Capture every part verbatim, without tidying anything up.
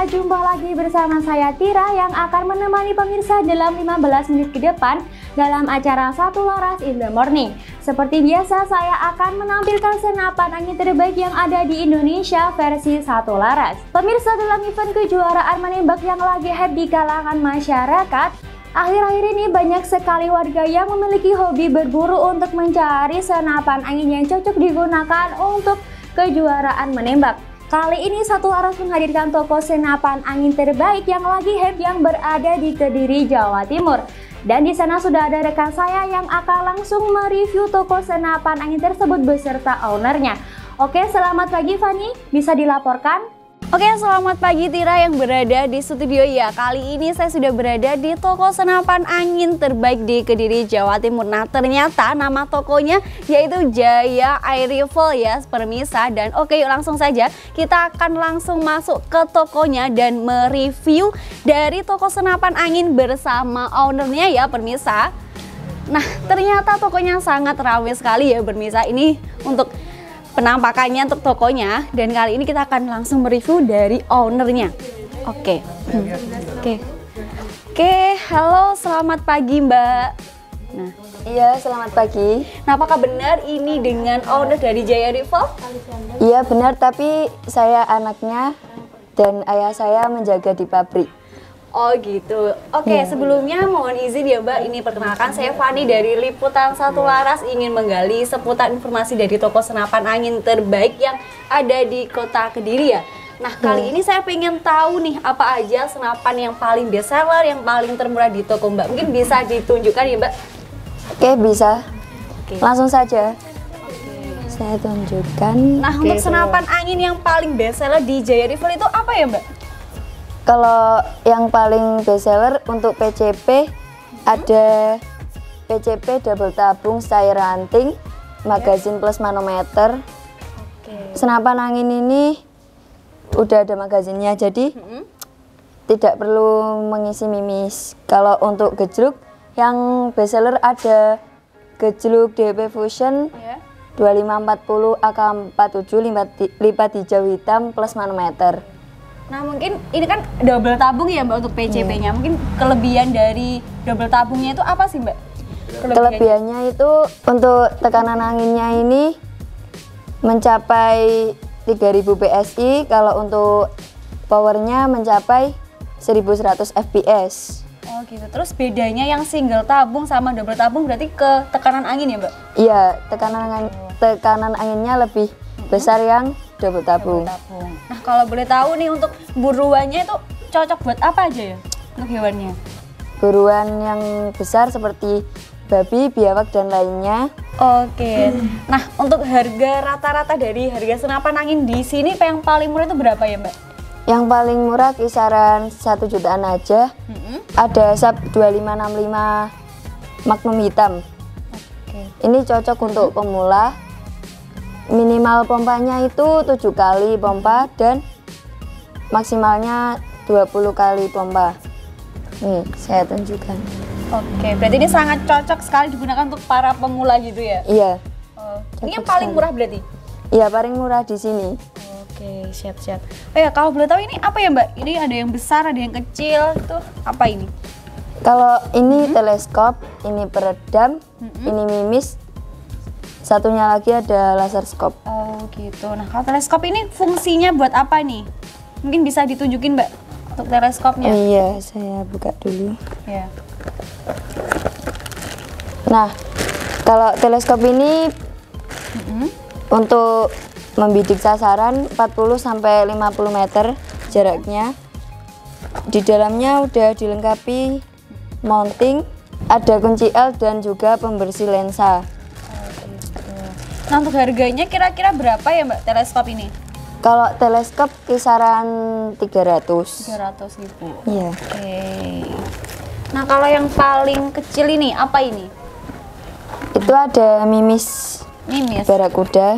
pemirsa, jumpa lagi bersama saya Tira yang akan menemani pemirsa dalam lima belas menit ke depan dalam acara Satu Laras in the Morning. Seperti biasa, saya akan menampilkan senapan angin terbaik yang ada di Indonesia versi Satu Laras. Pemirsa, dalam event kejuaraan menembak yang lagi hype di kalangan masyarakat, akhir-akhir ini banyak sekali warga yang memiliki hobi berburu untuk mencari senapan angin yang cocok digunakan untuk kejuaraan menembak. Kali ini Satu Laras menghadirkan toko senapan angin terbaik yang lagi hype yang berada di Kediri, Jawa Timur. Dan di sana sudah ada rekan saya yang akan langsung mereview toko senapan angin tersebut beserta ownernya. Oke, selamat pagi Fani, bisa dilaporkan? Oke, selamat pagi Tira yang berada di studio ya. Kali ini saya sudah berada di toko senapan angin terbaik di Kediri, Jawa Timur. Nah, ternyata nama tokonya yaitu Jaya Air Rifle ya, permisa. Dan oke, yuk langsung saja kita akan langsung masuk ke tokonya dan mereview dari toko senapan angin bersama ownernya ya, permisa. Nah, ternyata tokonya sangat ramai sekali ya, permisa. Ini untuk penampakannya untuk tokonya, dan kali ini kita akan langsung mereview dari ownernya. Oke, hmm. oke, oke. Halo, selamat pagi Mbak. Nah, iya, selamat pagi. Nah, apakah benar ini dengan owner dari Jaya Rifle? Iya benar, tapi saya anaknya dan ayah saya menjaga di pabrik. Oh gitu. Oke, ya. Sebelumnya mohon izin ya Mbak, ini perkenalkan saya Fani dari Liputan Satu Laras, ingin menggali seputar informasi dari toko senapan angin terbaik yang ada di kota Kediri ya. Nah, kali ini saya pengen tahu nih apa aja senapan yang paling best seller, yang paling termurah di toko Mbak. Mungkin bisa ditunjukkan ya Mbak? Oke, bisa. Oke. Langsung saja. Saya tunjukkan. Nah, Oke, untuk senapan angin yang paling best seller di Jaya Rifle itu apa ya Mbak? Kalau yang paling best seller untuk P C P ada P C P double tabung style ranting, magazin plus manometer. Oke. Senapan angin ini udah ada magazinnya, jadi Hmm. tidak perlu mengisi mimis. Kalau untuk gejluk yang best seller ada gejluk D P Fusion Ya. dua lima empat nol A K empat tujuh lipat, lipat hijau hitam plus manometer. Nah, mungkin ini kan double tabung ya Mbak untuk P C P-nya. Mungkin kelebihan dari double tabungnya itu apa sih Mbak? Kelebihannya, Kelebihannya itu untuk tekanan anginnya ini mencapai tiga ribu P S I, kalau untuk powernya mencapai seribu seratus F P S. Oh gitu. Terus bedanya yang single tabung sama double tabung berarti ke tekanan angin ya Mbak? Iya, tekanan angin, tekanan anginnya lebih besar yang double tabung. Double tabung. Nah, kalau boleh tahu nih untuk buruannya itu cocok buat apa aja ya untuk hewannya? Buruan yang besar seperti babi, biawak dan lainnya. Oke. Nah, untuk harga rata-rata dari harga senapan angin di sini yang paling murah itu berapa ya Mbak? Yang paling murah kisaran satu jutaan aja. Hmm. Ada sub dua lima enam lima Magnum hitam. Oke. Ini cocok untuk pemula. Minimal pompanya itu tujuh kali pompa dan maksimalnya dua puluh kali pompa. Nih, saya tunjukkan. Oke, berarti ini sangat cocok sekali digunakan untuk para pemula gitu ya? Iya. Oh, ini Cocok yang paling sekali. murah berarti? Iya, paling murah di sini. Oke, siap-siap. Oh ya, kalau boleh tahu ini apa ya Mbak? Ini ada yang besar, ada yang kecil, itu apa ini? Kalau ini teleskop, ini peredam, ini mimis. Satunya lagi ada laser scope. Oh gitu. Nah, kalau teleskop ini fungsinya buat apa nih? Mungkin bisa ditunjukin Mbak untuk teleskopnya? Iya, saya buka dulu. Ya. Nah, kalau teleskop ini Mm-hmm. untuk membidik sasaran empat puluh sampai lima puluh meter jaraknya. Di dalamnya udah dilengkapi mounting, ada kunci L dan juga pembersih lensa. Nah, untuk harganya kira-kira berapa ya Mbak teleskop ini? Kalau teleskop kisaran tiga ratus. tiga ratus ribu. Iya. Oke. Nah, kalau yang paling kecil ini apa ini? Itu ada mimis Mimis. barakuda.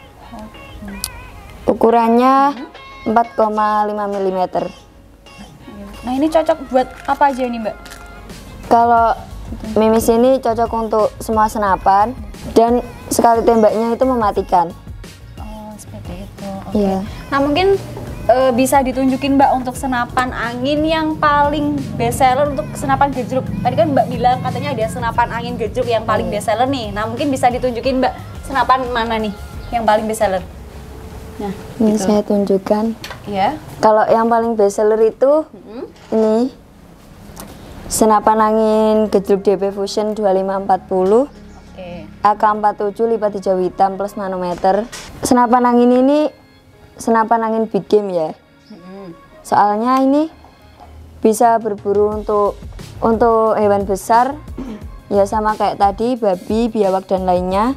Ukurannya empat koma lima milimeter. Nah, ini cocok buat apa aja nih Mbak? Kalau mimis ini cocok untuk semua senapan dan sekali tembaknya itu mematikan. Oh, seperti itu. Oke. Iya. Nah, mungkin uh, bisa ditunjukin Mbak untuk senapan angin yang paling best seller untuk senapan gejruk. Tadi kan Mbak bilang katanya ada senapan angin gejruk yang paling best seller nih. Nah mungkin bisa ditunjukin Mbak senapan mana nih yang paling best seller? Nah, ini gitu. saya tunjukkan. Ya. Kalau yang paling best seller itu mm-hmm. ini senapan angin gejruk D P Fusion dua lima empat nol. Oke. A K empat tujuh lipat hijau hitam plus manometer. Senapan angin ini senapan angin big game ya. Mm-hmm. Soalnya ini bisa berburu untuk untuk hewan besar. Ya sama kayak tadi babi, biawak dan lainnya.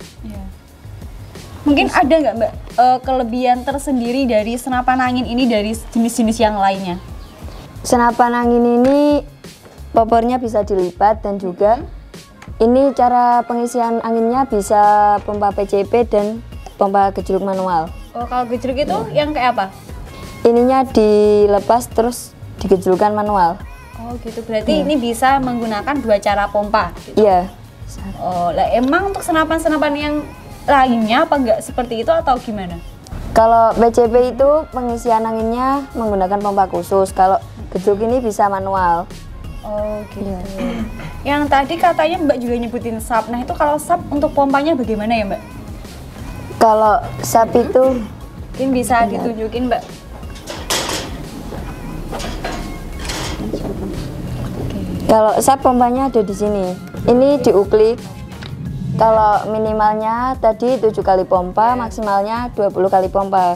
Mungkin ada nggak Mbak uh, kelebihan tersendiri dari senapan angin ini dari jenis-jenis yang lainnya? Senapan angin ini popornya bisa dilipat dan juga hmm. ini cara pengisian anginnya bisa pompa P C P dan pompa gejruk manual. Oh kalau gejruk itu ya. Yang kayak apa? Ininya dilepas terus digejrukkan manual. Oh gitu, berarti hmm. ini bisa menggunakan dua cara pompa? Iya. Oh lah emang untuk senapan-senapan yang lainnya apa enggak seperti itu atau gimana? Kalau P C P itu pengisian anginnya menggunakan pompa khusus. Kalau gejruk ini bisa manual. Oh gitu. Ya. Yang tadi katanya Mbak juga nyebutin sap. Nah itu kalau sap untuk pompanya bagaimana ya Mbak? Kalau sap itu mungkin bisa benar. Ditunjukin Mbak. Kalau sap pompanya ada di sini. Ini diuklik. Kalau minimalnya tadi tujuh kali pompa, maksimalnya dua puluh kali pompa.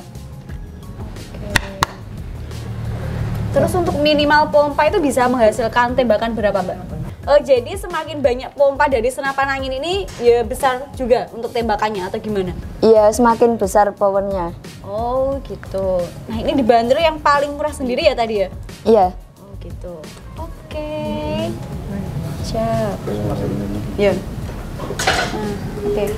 Terus untuk minimal pompa itu bisa menghasilkan tembakan berapa Mbak? Oh, jadi semakin banyak pompa dari senapan angin ini ya besar juga untuk tembakannya atau gimana? Iya, semakin besar powernya. Oh gitu. Nah ini dibanderol yang paling murah sendiri ya tadi ya? Iya. Oh gitu. Oke. Siap. Ya. Nah, oke. Okay.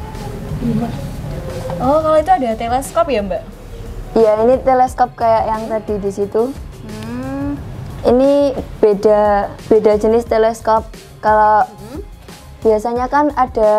Oh, kalau itu ada teleskop ya, Mbak? Iya, ini teleskop kayak yang tadi di situ. Hmm. Ini beda beda jenis teleskop. Kalau hmm. biasanya kan ada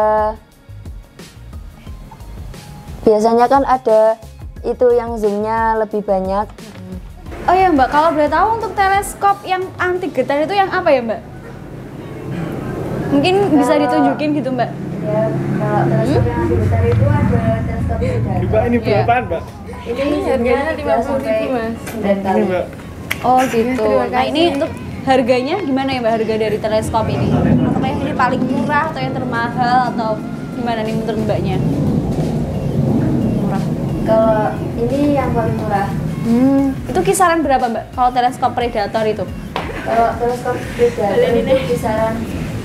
biasanya kan ada itu yang zoomnya lebih banyak. Hmm. Oh ya, Mbak, kalau boleh tahu untuk teleskop yang anti getar itu yang apa ya, Mbak? Mungkin kalau, bisa ditunjukin gitu Mbak? Ya, kalau teleskop hmm? yang anti getar itu ada teleskop beda. Mbak, ini berapaan Mbak? Ini harganya lima puluh ribu Mas. Dan ini Mbak. Oh gitu. Nah ini untuk harganya gimana ya Mbak, harga dari teleskop ini? Apakah yang ini paling murah atau yang termahal atau gimana nih menurut Mbaknya? Murah. Kalau ini yang paling murah. Hmm. Itu kisaran berapa Mbak kalau teleskop predator itu? Kalau teleskop predator itu kisaran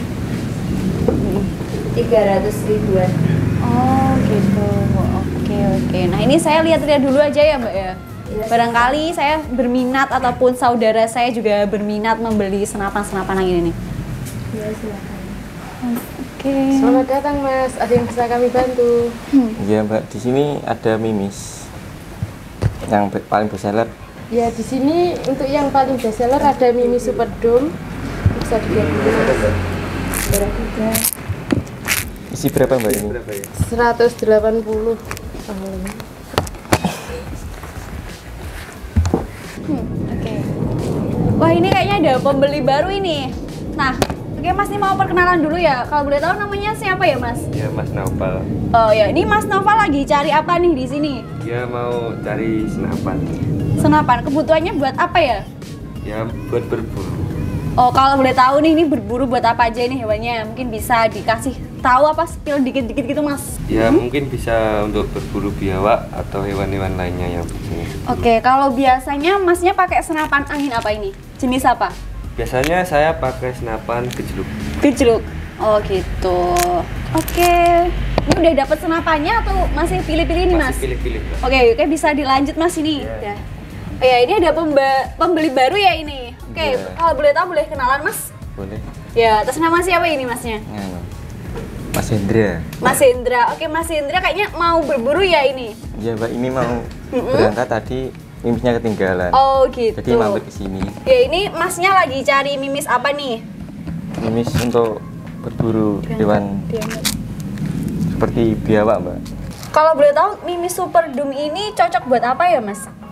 tiga ratus ribuan. Oh gitu, oke oke. Nah ini saya lihat-lihat dulu aja ya Mbak ya. Yes. Barangkali saya berminat ataupun saudara saya juga berminat membeli senapan-senapan angin ini. Iya silakan. Oke. Okay. Selamat datang Mas, ada yang bisa kami bantu? Iya Mbak, di sini ada mimis yang paling bestseller. Ya di sini untuk yang paling bestseller ada mimis Super Dome. Bisa dilihat dulu Mas. Berapa? Isi berapa Mbak ini? seratus delapan puluh. Hmm, oke. Okay. Wah ini kayaknya ada pembeli baru ini. Nah, oke okay, Mas, ini mau perkenalan dulu ya. Kalau boleh tahu namanya siapa ya Mas? Ya Mas Naufal. Oh ya, ini Mas Naufal lagi cari apa nih di sini? Dia mau cari senapan. Senapan, kebutuhannya buat apa ya? Ya buat berburu. Oh kalau boleh tahu nih, ini berburu buat apa aja ini hewannya? Mungkin bisa dikasih tahu apa spill dikit-dikit gitu Mas? Ya hmm? mungkin bisa untuk berburu biawak atau hewan-hewan lainnya yang begini. Oke, kalau biasanya Masnya pakai senapan angin apa ini? Jenis apa? Biasanya saya pakai senapan gejruk. Gejruk? Oh gitu. Oke. Ini udah dapat senapannya atau masih pilih-pilih nih Mas? Masih pilih-pilih. Oke, oke bisa dilanjut Mas ini. Yeah. Oh ya, ini ada pemba pembeli baru ya ini. Oke, Yeah. kalau boleh tahu boleh kenalan Mas? Boleh. Ya, atas nama siapa ini Masnya? Ya, Mas Hendra. Mas Hendra. Oke, Mas Hendra kayaknya mau berburu ya ini. Iya Mbak, ini mau berangkat tadi mimisnya ketinggalan. Oh gitu. Jadi mampir ke sini. Ya ini Masnya lagi cari mimis apa nih? Mimis untuk berburu hewan seperti biawak Mbak. Kalau boleh tahu mimis Super Dome ini cocok buat apa ya Mas?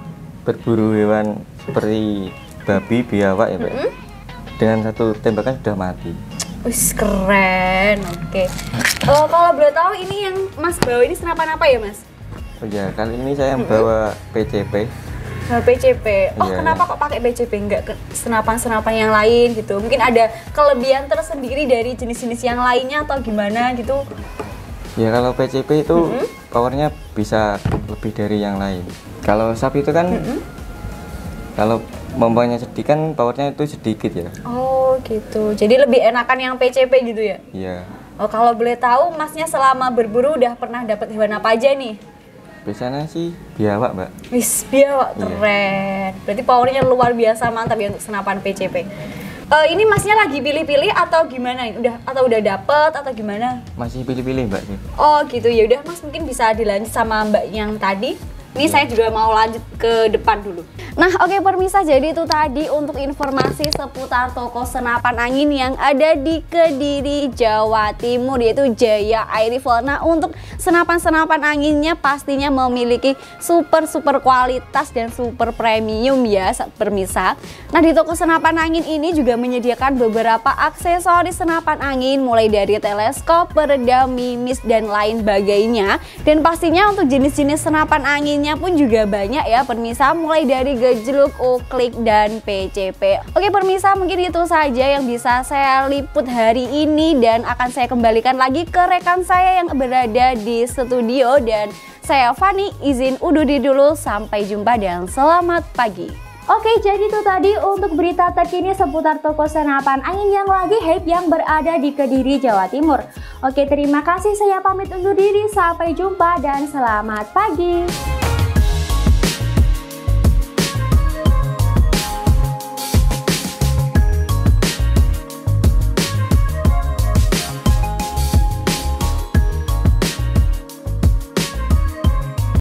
berburu hewan seperti babi, biawak ya Pak. Mm-hmm. Dengan satu tembakan sudah mati. Wih, keren. Oke. Oh, kalau boleh tahu ini yang Mas bawa ini senapan apa ya, Mas? Oh ya, kali ini saya membawa P C P. Nah, P C P. Oh, Iya, kenapa iya. kok pakai P C P enggak ke senapan-senapan yang lain gitu? Mungkin ada kelebihan tersendiri dari jenis-jenis yang lainnya atau gimana gitu? Ya kalau P C P itu powernya bisa lebih dari yang lain. Kalau sapi itu kan kalau pompanya sedikit kan powernya itu sedikit ya. Oh, gitu. Jadi lebih enakan yang P C P gitu ya? Iya. Oh, kalau boleh tahu Masnya selama berburu udah pernah dapat hewan apa aja nih? Biasanya sih biawak, Mbak. Wis, biawak Iya. keren. Berarti powernya luar biasa mantap ya untuk senapan P C P. Eh, ini Masnya lagi pilih-pilih atau gimana? Udah atau udah dapet atau gimana? Masih pilih-pilih, Mbak sih. Oh gitu ya udah Mas, mungkin bisa dilanjut sama Mbak yang tadi. Ini saya juga mau lanjut ke depan dulu. Nah oke permisa, jadi itu tadi untuk informasi seputar toko senapan angin yang ada di Kediri, Jawa Timur, yaitu Jaya Air Rifle. Nah untuk senapan-senapan anginnya pastinya memiliki super-super kualitas dan super premium ya permisa. Nah di toko senapan angin ini juga menyediakan beberapa aksesoris senapan angin mulai dari teleskop, peredam, mimis, dan lain sebagainya. Dan pastinya untuk jenis-jenis senapan anginnya pun juga banyak ya permisa, mulai dari gejluk, uklik, dan P C P. Oke permisa, mungkin itu saja yang bisa saya liput hari ini dan akan saya kembalikan lagi ke rekan saya yang berada di studio. Dan saya Fani izin undur diri dulu, sampai jumpa dan selamat pagi. Oke, jadi itu tadi untuk berita terkini seputar toko senapan angin yang lagi hype yang berada di Kediri, Jawa Timur. Oke, terima kasih, saya pamit undur diri, sampai jumpa dan selamat pagi.